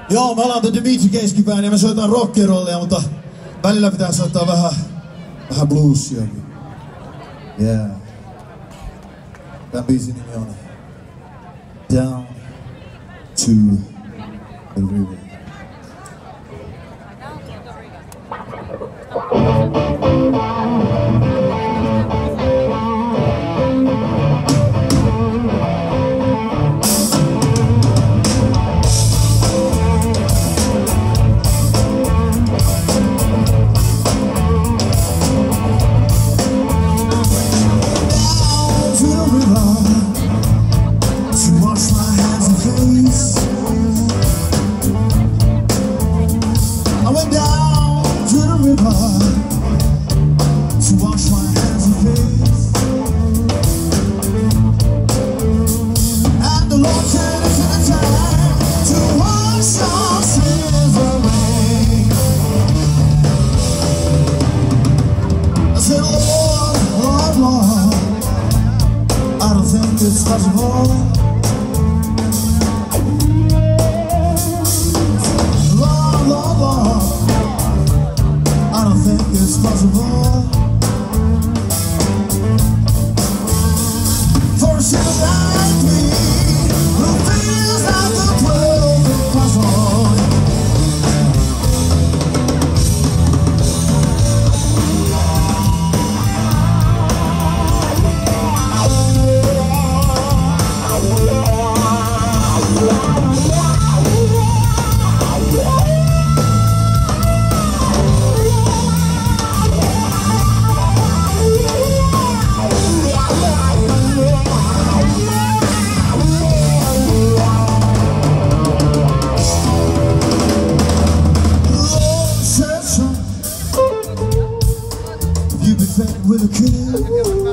Joo, me ollaan Dimitri Keiski bändi ja me soitetaan rock'n'rollia, mutta välillä pitää soittaa vähän bluesiakin. Yeah. Tän biisin nimi on Down to the River. I went down to the river to wash my hands and face, and the Lord said it's the time to wash our sins away. I said, Lord, Lord, Lord, I don't think it's possible. Possible for a sinner like me who feels like the perfect puzzle. You've been fed with a kid.